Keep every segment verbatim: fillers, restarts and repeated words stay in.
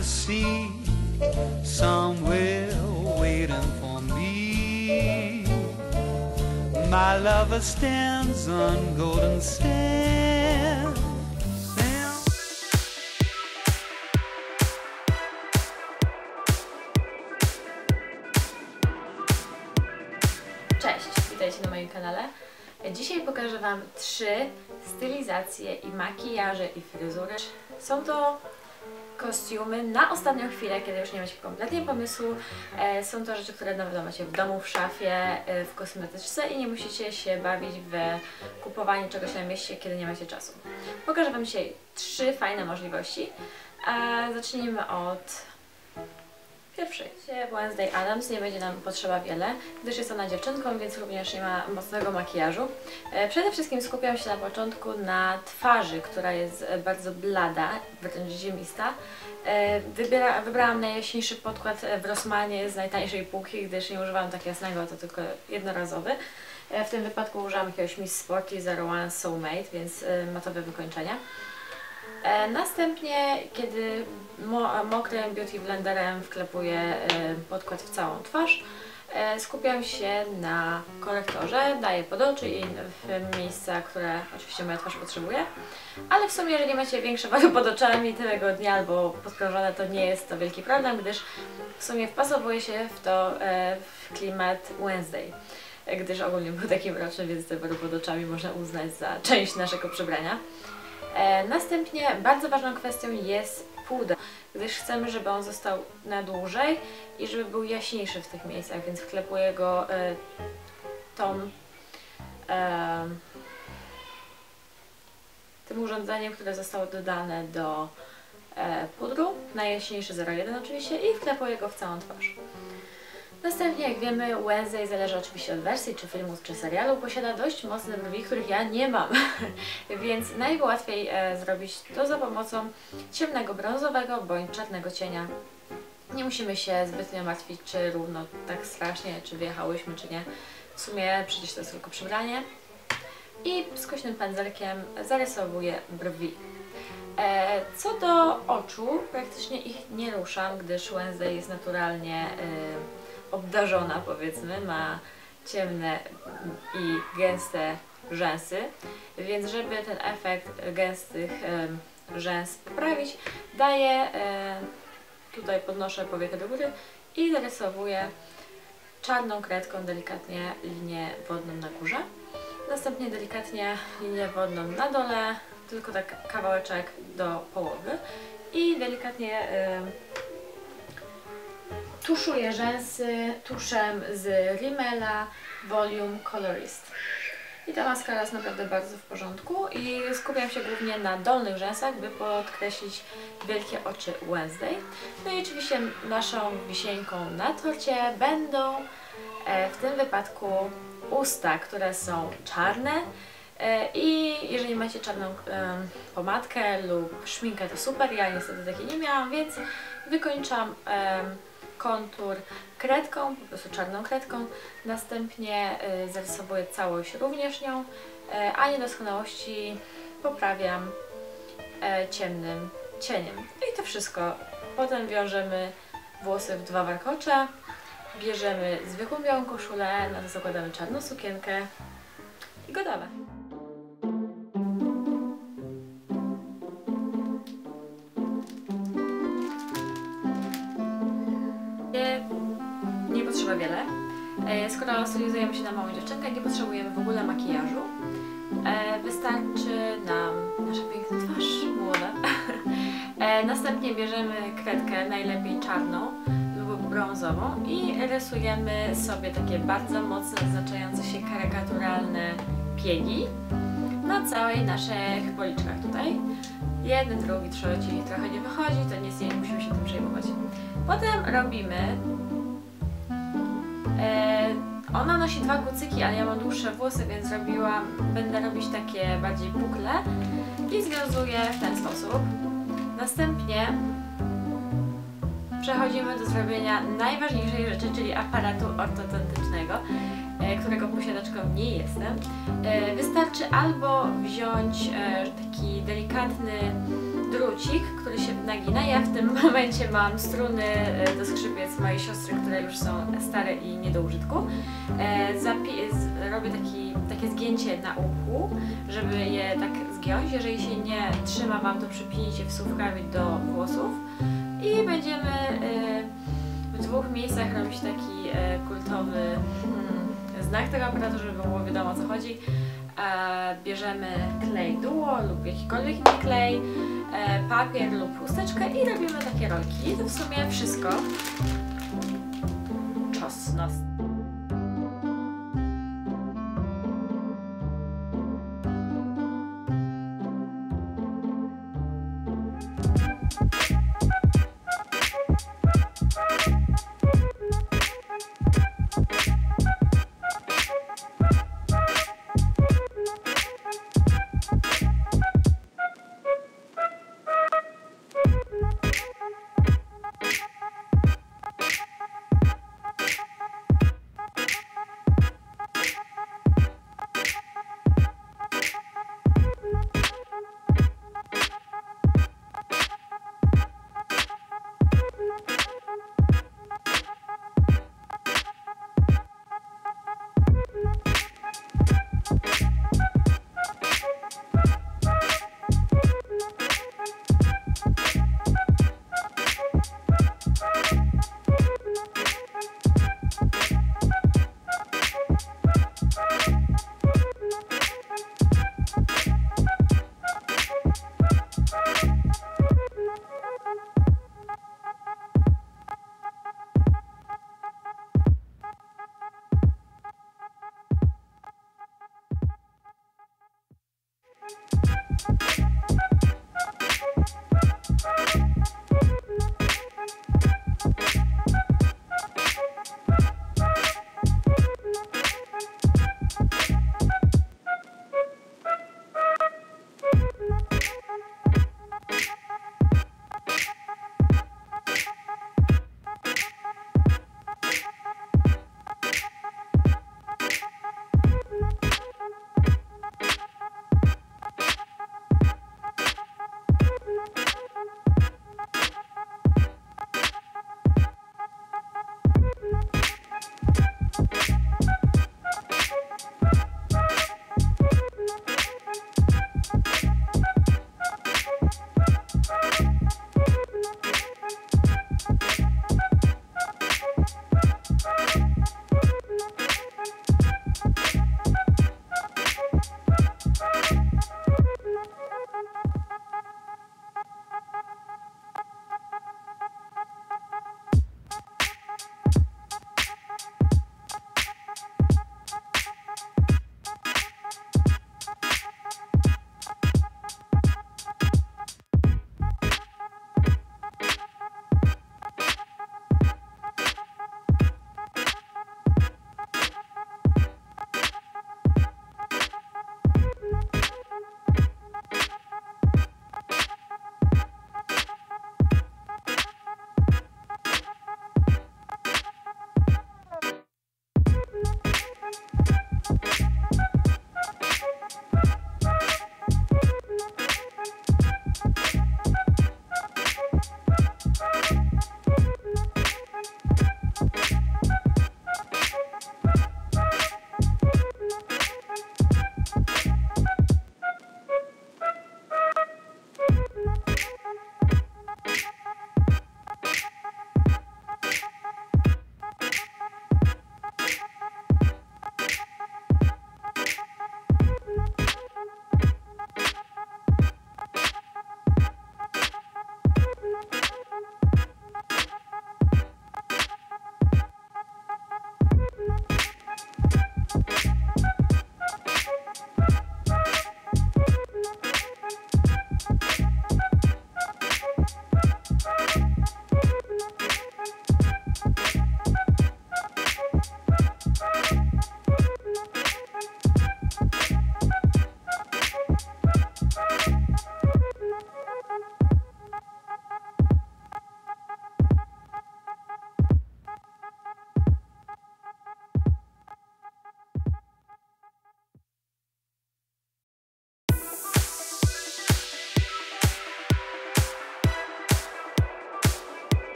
the sea, somewhere waiting for me. My lover stands on golden sand. Sand. Cześć, witajcie na moim kanale. Dzisiaj pokażę Wam trzy stylizacje i makijaże i fryzury. Są to kostiumy na ostatnią chwilę, kiedy już nie macie kompletnie pomysłu. Są to rzeczy, które na pewno macie w domu, w szafie, w kosmetyczce i nie musicie się bawić w kupowanie czegoś na mieście, kiedy nie macie czasu. Pokażę Wam dzisiaj trzy fajne możliwości. Zacznijmy od pierwszej. Wednesday Addams, nie będzie nam potrzeba wiele, gdyż jest ona dziewczynką, więc również nie ma mocnego makijażu. Przede wszystkim skupiam się na początku na twarzy, która jest bardzo blada, wręcz ziemista. Wybiera, wybrałam najjaśniejszy podkład w Rossmanie z najtańszej półki, gdyż nie używam tak jasnego, to tylko jednorazowy. W tym wypadku użyłam jakiegoś Miss Sporty zero jeden Soulmate, więc matowe wykończenia. Następnie, kiedy mo mokrym beauty blenderem wklepuję podkład w całą twarz, skupiam się na korektorze, daję pod oczy i w miejsca, które oczywiście moja twarz potrzebuje. Ale w sumie, jeżeli macie większe wady pod oczami tego dnia albo podkrążone, to nie jest to wielki problem, gdyż w sumie wpasowuje się w to w klimat Wednesday, gdyż ogólnie był taki mroczny, więc te wady pod oczami można uznać za część naszego przebrania. E, następnie bardzo ważną kwestią jest puder, gdyż chcemy, żeby on został na dłużej i żeby był jaśniejszy w tych miejscach, więc wklepuję go e, tą e, tym urządzeniem, które zostało dodane do e, pudru, najjaśniejszy zero jeden oczywiście, i wklepuję go w całą twarz. Następnie, jak wiemy, Wednesday, zależy oczywiście od wersji, czy filmu, czy serialu, posiada dość mocne brwi, których ja nie mam, więc najłatwiej e, zrobić to za pomocą ciemnego brązowego bądź czarnego cienia. Nie musimy się zbytnio martwić, czy równo tak strasznie, czy wyjechałyśmy, czy nie. W sumie przecież to jest tylko przybranie. I skośnym pędzelkiem zarysowuję brwi. E, co do oczu, praktycznie ich nie ruszam, gdyż Wednesday jest naturalnie e, obdarzona, powiedzmy, ma ciemne i gęste rzęsy, więc żeby ten efekt gęstych e, rzęs poprawić, daję, e, tutaj podnoszę powieki do góry i zarysowuję czarną kredką delikatnie linię wodną na górze, następnie delikatnie linię wodną na dole, tylko tak kawałeczek do połowy i delikatnie e, tuszuję rzęsy tuszem z Rimmela Volume Colorist. I ta maskara jest naprawdę bardzo w porządku i skupiam się głównie na dolnych rzęsach, by podkreślić wielkie oczy Wednesday. No i oczywiście naszą wisienką na torcie będą e, w tym wypadku usta, które są czarne. I jeżeli macie czarną e, pomadkę lub szminkę, to super, ja niestety takiej nie miałam, więc wykończam e, kontur kredką, po prostu czarną kredką, następnie e, zarysowuję całość również nią, e, a niedoskonałości poprawiam e, ciemnym cieniem. I to wszystko. Potem wiążemy włosy w dwa warkocze, bierzemy zwykłą białą koszulę, na to zakładamy czarną sukienkę i gotowe. Nie potrzeba wiele. Skoro stylizujemy się na małą dziewczynkę, nie potrzebujemy w ogóle makijażu. Wystarczy nam nasza piękna twarz, młoda. Następnie bierzemy kredkę, najlepiej czarną lub brązową, i rysujemy sobie takie bardzo mocno zaznaczające się karykaturalne piegi na całej naszych policzkach tutaj. Jeden, drugi, trzeci, trochę nie wychodzi, to nic, nie musimy się tym przejmować. Potem robimy, e, ona nosi dwa kucyki, ale ja mam dłuższe włosy, więc zrobiłam, będę robić takie bardziej bukle i związuję w ten sposób. Następnie przechodzimy do zrobienia najważniejszej rzeczy, czyli aparatu ortodontycznego, którego posiadaczką nie jestem. Wystarczy albo wziąć taki delikatny drucik, który się nagina. Ja w tym momencie mam struny do skrzypiec mojej siostry, które już są stare i nie do użytku. Robię taki, takie zgięcie na uchu, żeby je tak zgiąć. Jeżeli się nie trzyma Wam, to przypnijcie wsówkami do włosów i będziemy w dwóch miejscach robić taki kultowy hmm, znak tego aparatu, żeby było wiadomo, o co chodzi. Bierzemy klej duo lub jakikolwiek inny klej, papier lub chusteczkę i robimy takie rolki. I to w sumie wszystko. Czas nas.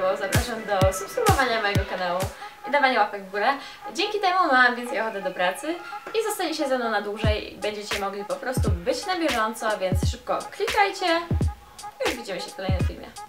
podobał, zapraszam do subskrybowania mojego kanału i dawania łapek w górę. Dzięki temu mam więcej ochoty do pracy i zostaniecie ze mną na dłużej i będziecie mogli po prostu być na bieżąco, więc szybko klikajcie i już widzimy się w kolejnym filmie.